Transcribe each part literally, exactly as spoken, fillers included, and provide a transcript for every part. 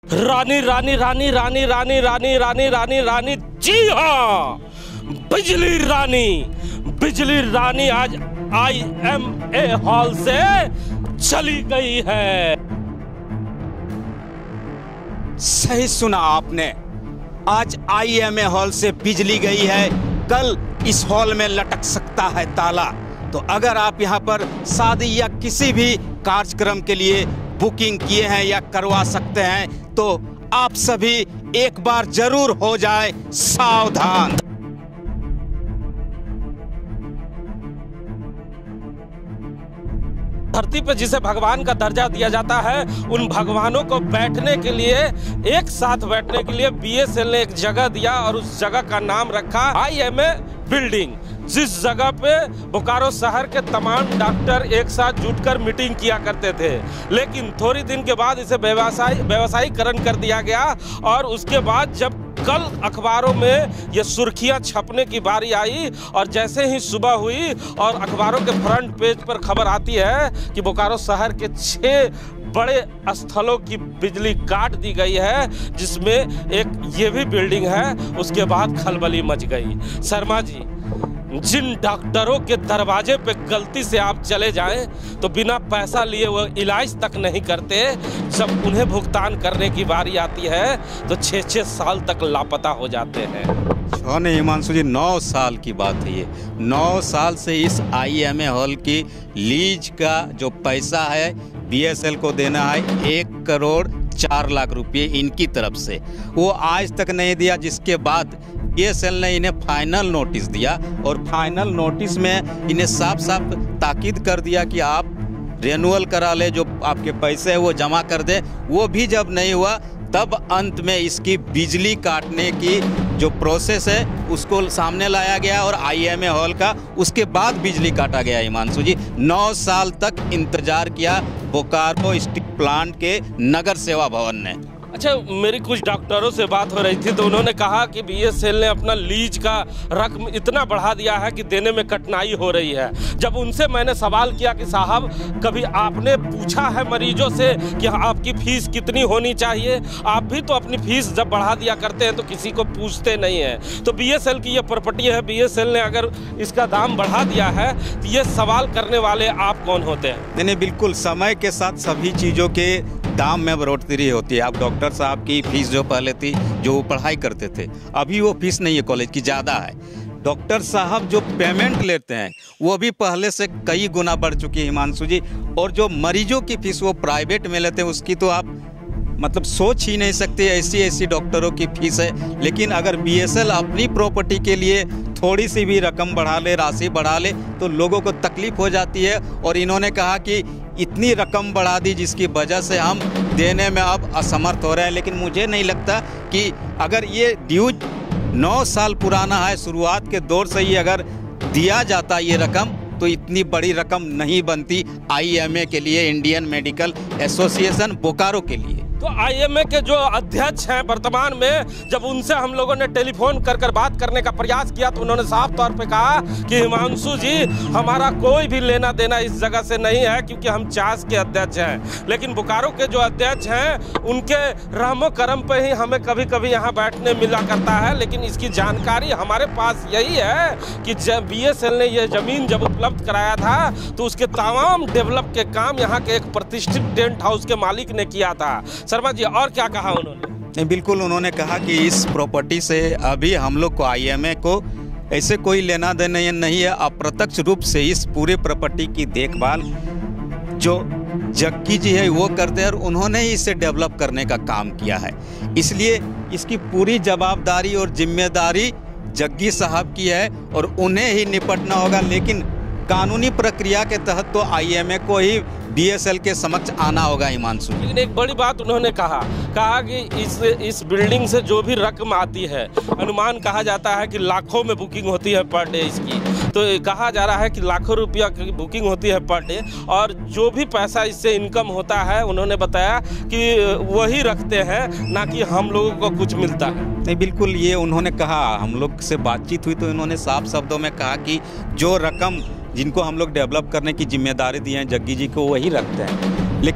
रानी रानी रानी रानी रानी रानी रानी रानी रानी जी हाँ, बिजली रानी बिजली रानी आज आई एम ए हॉल से चली गई है। सही सुना आपने, आज आई एम ए हॉल से बिजली गई है, कल इस हॉल में लटक सकता है ताला। तो अगर आप यहाँ पर शादी या किसी भी कार्यक्रम के लिए बुकिंग किए हैं या करवा सकते हैं तो आप सभी एक बार जरूर हो जाए सावधान। धरती पे जिसे भगवान का दर्जा दिया जाता है, उन भगवानों को बैठने के लिए, एक साथ बैठने के लिए बी एस एल ने एक जगह दिया और उस जगह का नाम रखा आई एम ए बिल्डिंग, जिस जगह पे बोकारो शहर के तमाम डॉक्टर एक साथ जुटकर मीटिंग किया करते थे। लेकिन थोड़ी दिन के बाद इसे व्यवसाय व्यवसायीकरण कर दिया गया और उसके बाद जब कल अखबारों में ये सुर्खियां छपने की बारी आई और जैसे ही सुबह हुई और अखबारों के फ्रंट पेज पर खबर आती है कि बोकारो शहर के छह बड़े स्थलों की बिजली काट दी गई है, जिसमें एक ये भी बिल्डिंग है, उसके बाद खलबली मच गई। शर्मा जी, जिन डॉक्टरों के दरवाजे पे गलती से आप चले जाएं तो बिना पैसा लिए वो इलाज तक नहीं करते, जब उन्हें भुगतान करने की बारी आती है तो छः छः साल तक लापता हो जाते हैं। नहीं हिमांशु जी, नौ साल की बात है ये। नौ साल से इस आई एम ए हॉल की लीज का जो पैसा है बी एस एल को देना है एक करोड़ चार लाख रुपए इनकी तरफ से, वो आज तक नहीं दिया। जिसके बाद बी एस एल ने इन्हें फाइनल नोटिस दिया और फाइनल नोटिस में इन्हें साफ साफ ताकीद कर दिया कि आप रेन्युअल करा ले, जो आपके पैसे है वो जमा कर दे। वो भी जब नहीं हुआ तब अंत में इसकी बिजली काटने की जो प्रोसेस है उसको सामने लाया गया और आई एम ए हॉल का उसके बाद बिजली काटा गया। हिमांशु जी, नौ साल तक इंतजार किया बोकारो स्टील प्लांट के नगर सेवा भवन ने। अच्छा, मेरी कुछ डॉक्टरों से बात हो रही थी तो उन्होंने कहा कि बी एस एल ने अपना लीज का रकम इतना बढ़ा दिया है कि देने में कठिनाई हो रही है। जब उनसे मैंने सवाल किया कि साहब, कभी आपने पूछा है मरीजों से कि आपकी फीस कितनी होनी चाहिए? आप भी तो अपनी फीस जब बढ़ा दिया करते हैं तो किसी को पूछते नहीं हैं। तो बी एस एल की ये प्रॉपर्टी है, बी एस एल ने अगर इसका दाम बढ़ा दिया है तो ये सवाल करने वाले आप कौन होते हैं? नहीं नहीं, बिल्कुल समय के साथ सभी चीज़ों के दाम में बढ़ोतरी होती है। आप डॉक्टर साहब की फीस जो पहले थी, जो वो पढ़ाई करते थे, अभी वो फीस नहीं है कॉलेज की, ज़्यादा है। डॉक्टर साहब जो पेमेंट लेते हैं वो भी पहले से कई गुना बढ़ चुकी है हिमांशु जी। और जो मरीजों की फीस वो प्राइवेट में लेते हैं उसकी तो आप मतलब सोच ही नहीं सकते, ऐसी ऐसी डॉक्टरों की फीस है। लेकिन अगर बी एस एल अपनी प्रॉपर्टी के लिए थोड़ी सी भी रकम बढ़ा ले, राशि बढ़ा ले, तो लोगों को तकलीफ हो जाती है। और इन्होंने कहा कि इतनी रकम बढ़ा दी जिसकी वजह से हम देने में अब असमर्थ हो रहे हैं। लेकिन मुझे नहीं लगता कि अगर ये ड्यूज नौ साल पुराना है, शुरुआत के दौर से ही अगर दिया जाता ये रकम तो इतनी बड़ी रकम नहीं बनती आई एम ए के लिए, इंडियन मेडिकल एसोसिएशन बोकारो के लिए। तो आई एम ए के जो अध्यक्ष हैं वर्तमान में, जब उनसे हम लोगों ने टेलीफोन कर कर बात करने का प्रयास किया तो उन्होंने साफ तौर पे कहा कि हिमांशु जी, हमारा कोई भी लेना देना इस जगह से नहीं है, क्योंकि हम चास के अध्यक्ष हैं। लेकिन बोकारो के जो अध्यक्ष हैं उनके रहमो करम पे ही हमें कभी कभी यहाँ बैठने मिला करता है। लेकिन इसकी जानकारी हमारे पास यही है कि जब बी एस एल ने यह ज़मीन जब उपलब्ध कराया था तो उसके तमाम डेवलप के काम यहाँ के एक प्रतिष्ठित टेंट हाउस के मालिक ने किया था। शर्मा जी, और क्या कहा उन्होंने? नहीं, बिल्कुल उन्होंने कहा कि इस प्रॉपर्टी से अभी हम लोग को आई एम ए को ऐसे कोई लेना देना नहीं है। अप्रत्यक्ष रूप से इस पूरे प्रॉपर्टी की देखभाल जो जग्गी जी है वो करते हैं और उन्होंने ही इसे डेवलप करने का काम किया है। इसलिए इसकी पूरी जवाबदारी और जिम्मेदारी जग्गी साहब की है और उन्हें ही निपटना होगा। लेकिन कानूनी प्रक्रिया के तहत तो आई एम ए को ही बी एस एल के समक्ष आना होगा हिमांशु। लेकिन एक बड़ी बात उन्होंने कहा कहा कि इस इस बिल्डिंग से जो भी रकम आती है, अनुमान कहा जाता है कि लाखों में बुकिंग होती है पर डे इसकी। तो कहा जा रहा है कि लाखों रुपया की बुकिंग होती है पर डे और जो भी पैसा इससे इनकम होता है उन्होंने बताया कि वही रखते हैं, ना कि हम लोगों को कुछ मिलता है। नहीं, बिल्कुल ये उन्होंने कहा, हम लोग से बातचीत हुई तो इन्होंने साफ शब्दों में कहा कि जो रकम जिनको हम लोग डेवलप करने की जिम्मेदारी दी है जग्गी जी को, वही रखते हैं। लेकिन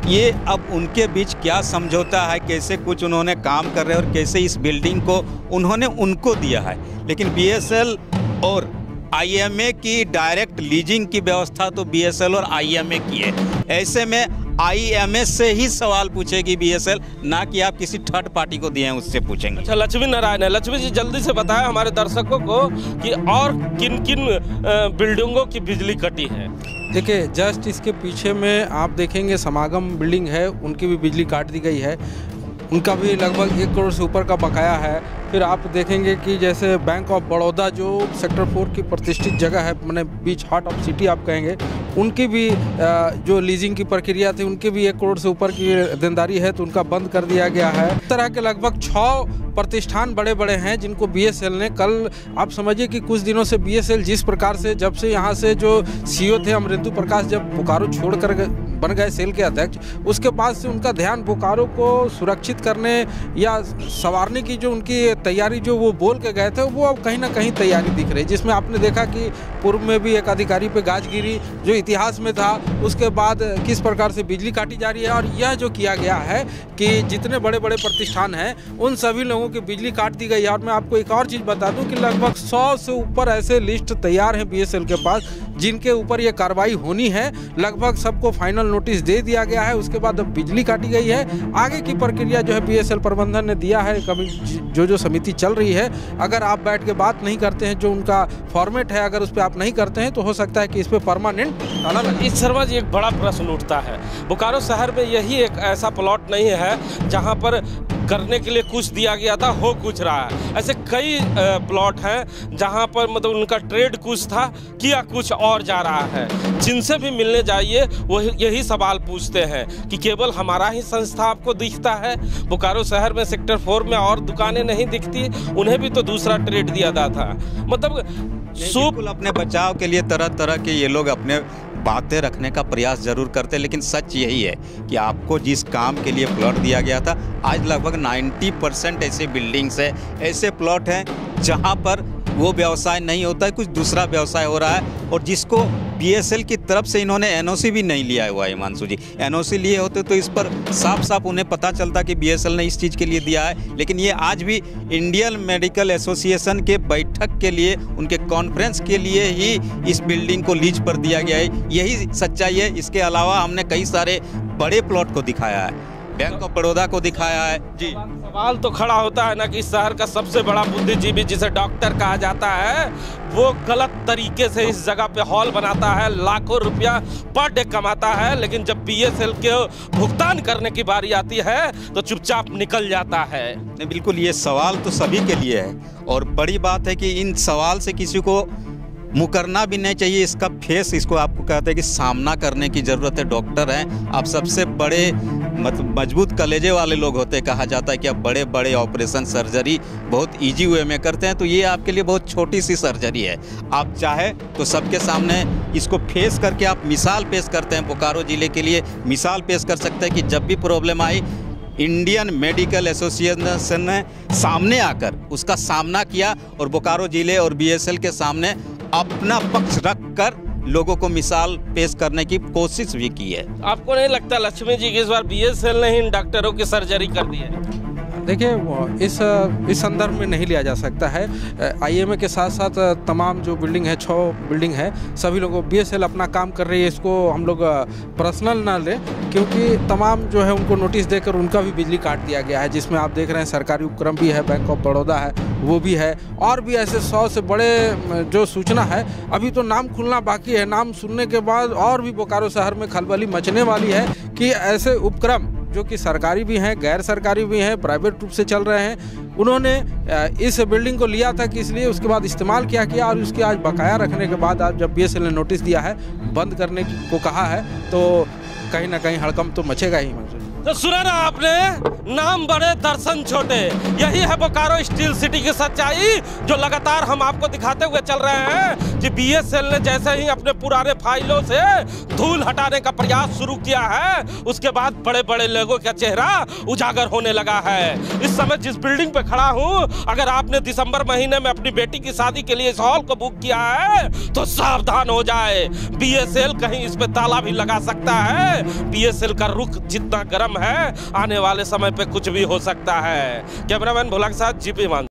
ये अब उनके बीच क्या समझौता है, कैसे कुछ उन्होंने काम कर रहे हैं और कैसे इस बिल्डिंग को उन्होंने उनको दिया है। लेकिन बीएसएल और आईएमए की डायरेक्ट लीजिंग की व्यवस्था तो बीएसएल और आईएमए की है। ऐसे में आईएमए से ही सवाल पूछेगी बीएसएल, ना कि आप किसी थर्ड पार्टी को दिए हैं उससे पूछेंगे। अच्छा, लक्ष्मी नारायण है। लक्ष्मी जी जल्दी से बताएं हमारे दर्शकों को कि और किन किन बिल्डिंगों की बिजली कटी है। देखिए, जस्ट इसके पीछे में आप देखेंगे समागम बिल्डिंग है, उनकी भी बिजली काट दी गई है। उनका भी लगभग एक करोड़ से ऊपर का बकाया है। फिर आप देखेंगे कि जैसे बैंक ऑफ बड़ौदा जो सेक्टर फोर की प्रतिष्ठित जगह है, मैंने बीच हार्ट ऑफ सिटी आप कहेंगे, उनकी भी जो लीजिंग की प्रक्रिया थी उनकी भी एक करोड़ से ऊपर की देनदारी है, तो उनका बंद कर दिया गया है। इस तरह के लगभग छः प्रतिष्ठान बड़े बड़े हैं जिनको बीएसएल ने कल, आप समझिए कि कुछ दिनों से बीएसएल जिस प्रकार से, जब से यहाँ से जो सीईओ थे अमरेंदु प्रकाश जब बोकारो छोड़कर बन गए सेल के अध्यक्ष, उसके बाद से उनका ध्यान बोकारो को सुरक्षित करने या संवारने की जो उनकी तैयारी जो वो बोल के गए थे, वो अब कहीं ना कहीं तैयारी दिख रही है। जिसमें आपने देखा कि पूर्व में भी एक अधिकारी पे गाज गिरी जो इतिहास में था, उसके बाद किस प्रकार से बिजली काटी जा रही है। और यह जो किया गया है कि जितने बड़े बड़े प्रतिष्ठान हैं उन सभी लोगों की बिजली काट दी गई है। और मैं आपको एक और चीज़ बता दूं कि लगभग सौ से ऊपर ऐसे लिस्ट तैयार हैं बीएसएल के पास जिनके ऊपर ये कार्रवाई होनी है। लगभग सबको फाइनल नोटिस दे दिया गया है। उसके बाद अब बिजली काटी गई है। आगे की प्रक्रिया जो है बीएसएल प्रबंधन ने दिया है, कभी जो जो समिति चल रही है, अगर आप बैठ के बात नहीं करते हैं, जो उनका फॉर्मेट है अगर उस पर आप नहीं करते हैं, तो हो सकता है कि इस पर परमानेंट ताला लगे। इस शर्मा जी, एक बड़ा प्रश्न उठता है, बोकारो शहर में यही एक ऐसा प्लॉट नहीं है जहां पर करने के लिए कुछ दिया गया था, हो कुछ रहा है। ऐसे कई प्लॉट हैं जहां पर मतलब उनका ट्रेड कुछ था, किया कुछ और जा रहा है। जिनसे भी मिलने जाइए वो यही सवाल पूछते हैं कि केवल हमारा ही संस्था आपको दिखता है। बोकारो शहर में सेक्टर फोर में और दुकानें नहीं दिखती, उन्हें भी तो दूसरा ट्रेड दिया जाता था। मतलब बिल्कुल अपने बचाव के लिए तरह तरह के ये लोग अपने बातें रखने का प्रयास जरूर करते हैं, लेकिन सच यही है कि आपको जिस काम के लिए प्लॉट दिया गया था, आज लगभग नब्बे परसेंट ऐसे बिल्डिंग्स है, ऐसे प्लॉट हैं जहां पर वो व्यवसाय नहीं होता है, कुछ दूसरा व्यवसाय हो रहा है। और जिसको बीएसएल की तरफ से इन्होंने एनओसी भी नहीं लिया हुआ है हिमांशु जी। एनओसी लिए होते तो इस पर साफ साफ उन्हें पता चलता कि बीएसएल ने इस चीज़ के लिए दिया है। लेकिन ये आज भी इंडियन मेडिकल एसोसिएशन के बैठक के लिए, उनके कॉन्फ्रेंस के लिए ही इस बिल्डिंग को लीज पर दिया गया है। यही सच्चाई है। इसके अलावा हमने कई सारे बड़े प्लॉट को दिखाया है, बैंक ऑफ बड़ौदा को दिखाया है जी। सवाल तो खड़ा होता है ना कि इस शहर का सबसे बड़ा बुद्धिजीवी जिसे डॉक्टर कहा जाता है, वो गलत तरीके से इस जगह पे हॉल बनाता है, लाखों रुपया पर डे कमाता है, लेकिन जब बीएसएल के भुगतान करने की बारी आती है तो चुपचाप निकल जाता है। नहीं, बिल्कुल ये सवाल तो सभी के लिए है। और बड़ी बात है कि इन सवाल से किसी को मुकरना भी नहीं चाहिए। इसका फेस, इसको आपको कहते हैं कि सामना करने की ज़रूरत है। डॉक्टर हैं, आप सबसे बड़े मतलब मजबूत कलेजे वाले लोग होते हैं। कहा जाता है कि आप बड़े बड़े ऑपरेशन सर्जरी बहुत इजी वे में करते हैं, तो ये आपके लिए बहुत छोटी सी सर्जरी है। आप चाहे तो सबके सामने इसको फेस करके आप मिसाल पेश करते हैं, बोकारो ज़िले के लिए मिसाल पेश कर सकते हैं कि जब भी प्रॉब्लम आई, इंडियन मेडिकल एसोसिएशन ने सामने आकर उसका सामना किया और बोकारो ज़िले और बीएसएल के सामने अपना पक्ष रखकर लोगों को मिसाल पेश करने की कोशिश भी की है। आपको नहीं लगता लक्ष्मी जी कि इस बार बीएसएल ने इन डॉक्टरों की सर्जरी कर दी है? देखिए, इस इस संदर्भ में नहीं लिया जा सकता है। आईएमए के साथ साथ तमाम जो बिल्डिंग है, छः बिल्डिंग है, सभी लोगों बीएसएल अपना काम कर रही है। इसको हम लोग पर्सनल ना लें, क्योंकि तमाम जो है उनको नोटिस देकर उनका भी बिजली काट दिया गया है। जिसमें आप देख रहे हैं सरकारी उपक्रम भी है, बैंक ऑफ बड़ौदा है, वो भी है, और भी ऐसे सौ से बड़े जो सूचना है। अभी तो नाम खुलना बाकी है। नाम सुनने के बाद और भी बोकारो शहर में खलबली मचने वाली है कि ऐसे उपक्रम जो कि सरकारी भी हैं, गैर सरकारी भी हैं, प्राइवेट रूप से चल रहे हैं, उन्होंने इस बिल्डिंग को लिया था कि इसलिए उसके बाद इस्तेमाल किया किया और उसकी आज बकाया रखने के बाद आज जब बीएसएल ने नोटिस दिया है, बंद करने को कहा है, तो कहीं ना कहीं हड़कंप तो मचेगा ही। तो सुना ना आपने, नाम बड़े दर्शन छोटे, यही है बोकारो स्टील सिटी की सच्चाई जो लगातार हम आपको दिखाते हुए चल रहे हैं कि बीएसएल ने जैसे ही अपने पुराने फाइलों से धूल हटाने का प्रयास शुरू किया है, उसके बाद बड़े बड़े लोगों का चेहरा उजागर होने लगा है। इस समय जिस बिल्डिंग पे खड़ा हूं, अगर आपने दिसंबर महीने में अपनी बेटी की शादी के लिए इस हॉल को बुक किया है तो सावधान हो जाए, बीएसएल कहीं इस पे ताला भी लगा सकता है। बीएसएल का रुख जितना गर्म है, आने वाले समय पे कुछ भी हो सकता है। कैमरामैन भोला के साथ जीपी मान।